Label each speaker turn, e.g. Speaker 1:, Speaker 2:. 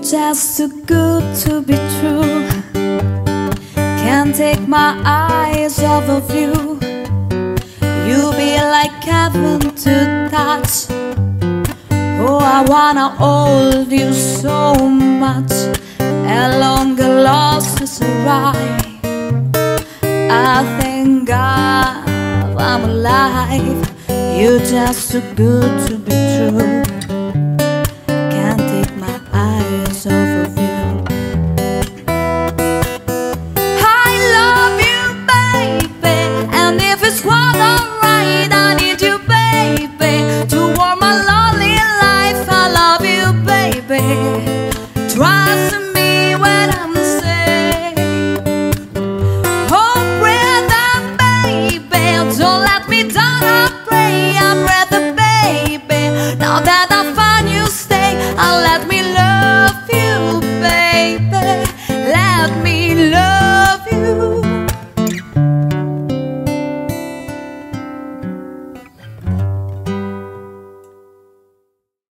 Speaker 1: just too good to be true. Can't take my eyes off of you. You be like heaven to touch. Oh, I wanna hold you so much. A longer lost is a ride. I thank God I'm alive. You're just too good to be true. Can't take my eyes off of you. I love you, baby, and if it's quite alright, I need you, baby, to warm my lonely life. I love you, baby. Trust me when I'm saying, oh, brother, baby, don't let me down. I pray, I'm brother, baby. Now that I find you, stay. Let me love you, baby. Let me